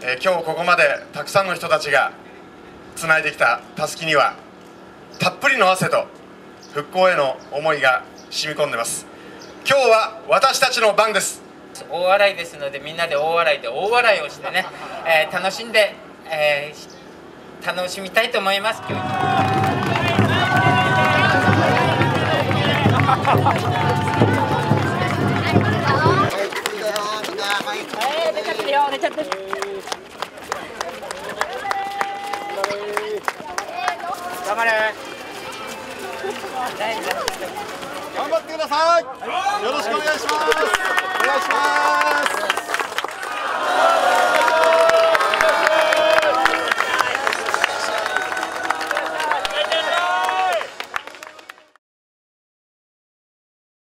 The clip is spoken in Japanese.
今日ここまでたくさんの人たちがつないできたたすきにはたっぷりの汗と復興への思いが染み込んでます。今日は私たちの番です。 大笑いですので、みんなで大笑いで大笑いをしてね、楽しんで、楽しみたいと思います。出ちゃってるよ、出ちゃってる。頑張れ。 頑張ってください。よろしくお願いします。お願いします。